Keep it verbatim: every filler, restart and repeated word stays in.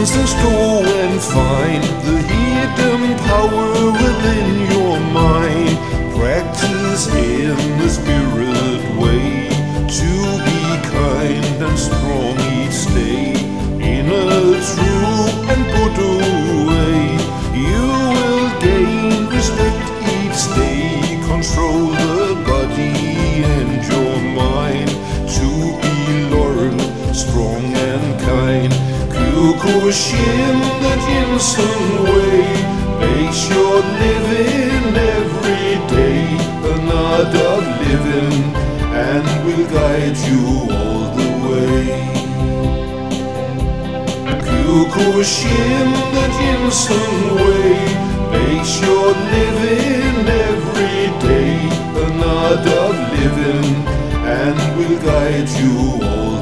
Just go and find the hidden power within your mind. Practice in the spirit way to be kind and strong each day. In a true and Buddha way, you will gain respect each day. Control the body and your mind to be loyal, strong and kind. Kyokushin, the Jinsen way, make sure living every day an art of living, and will guide you all the way. Kyokushin, the Jinsen way, make sure living every day an art of living, and will guide you all